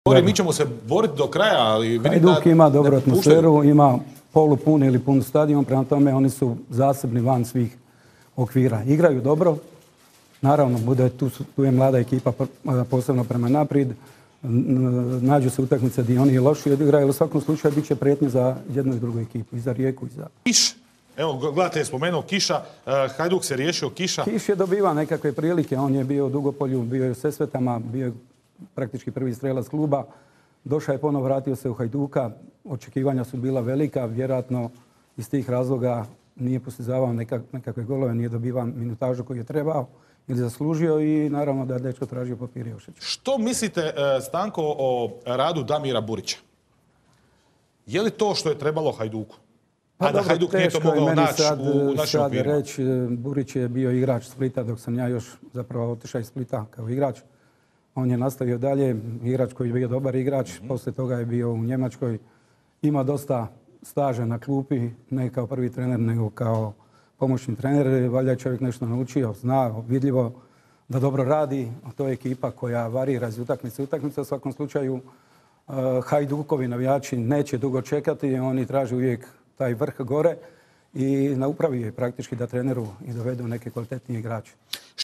Mi ćemo se boriti do kraja, ali vidim da... Hajduk ima dobru atmosferu, ima polupun ili pun stadion, prema tome oni su zasebni van svih okvira. Igraju dobro, naravno tu je mlada ekipa posebno prema naprijed. Nađu se utakmice gdje oni loši odigraju, ali u svakom slučaju bit će prijetnje za jednu i drugu ekipu, i za Rijeku i za... Kiš, evo gledajte je spomenuo Kiša, Hajduk se riješio Kiša. Kiš je dobivao nekakve prilike, on je bio u Dugopolju, bio je u Sesvetama, bio je praktički prvi strelac kluba. Došao je ponovo, vratio se u Hajduka, očekivanja su bila velika, vjerojatno iz tih razloga nije postizavao nekakve golove, nije dobivao minutažu koju je trebao ili zaslužio i naravno da je dečko tražio papir još. Što mislite, Stanko, o radu Damira Burića? Je li to što je trebalo Hajduku? A da Hajduk nije to mogao naći u našem okvirima? Reći, Burić je bio igrač Splita dok sam ja još zapravo otišao iz Splita kao igrač. On je nastavio dalje, igrač koji je bio dobar igrač, poslije toga je bio u Njemačkoj. Ima dosta staža na klupi, ne kao prvi trener, nego kao pomoćni trener. Valjda je čovjek nešto naučio, zna, vidljivo da dobro radi. To je ekipa koja varira iz utakmice. Utakmice u svakom slučaju Hajdukovi navijači neće dugo čekati, oni traže uvijek taj vrh gore i na upravi je praktički da treneru i dovedu neke kvalitetnije igrače.